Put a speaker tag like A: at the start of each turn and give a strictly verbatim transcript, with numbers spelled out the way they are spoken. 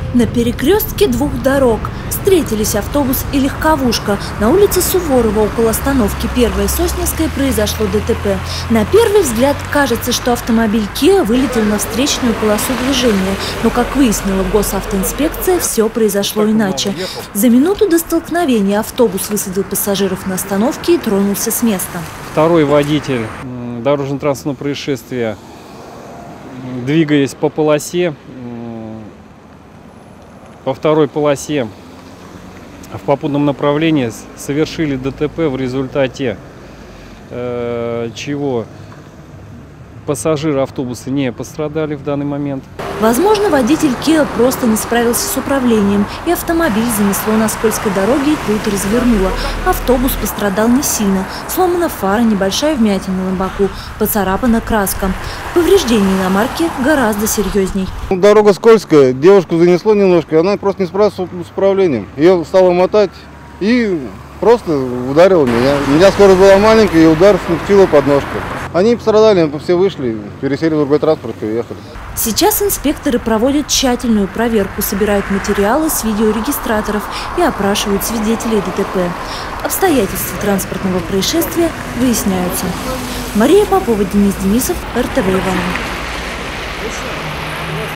A: На перекрестке двух дорог встретились автобус и легковушка. На улице Суворова около остановки Первая Сосненская произошло ДТП. На первый взгляд кажется, что автомобиль Kia вылетел на встречную полосу движения. Но, как выяснила госавтоинспекция, все произошло иначе. За минуту до столкновения автобус высадил пассажиров на остановке и тронулся с места.
B: Второй водитель дорожно-транспортного происшествия, двигаясь по полосе, по второй полосе в попутном направлении совершили ДТП, в результате э, чего пассажиры автобуса не пострадали в данный момент.
A: Возможно, водитель Kia просто не справился с управлением, и автомобиль занесло на скользкой дороге и круто развернуло. Автобус пострадал не сильно. Сломана фара, небольшая вмятина на боку, поцарапана краска. Повреждения иномарки гораздо серьезней.
C: Дорога скользкая, девушку занесло немножко, она просто не справилась с управлением. Ее стало мотать и просто ударила меня. У меня скорость была маленькая, и удар смягчила подножку. Они пострадали, все вышли, пересели в другой транспорт и уехали.
A: Сейчас инспекторы проводят тщательную проверку, собирают материалы с видеорегистраторов и опрашивают свидетелей ДТП. Обстоятельства транспортного происшествия выясняются. Мария Попова, Денис Денисов, эр тэ вэ Иваново.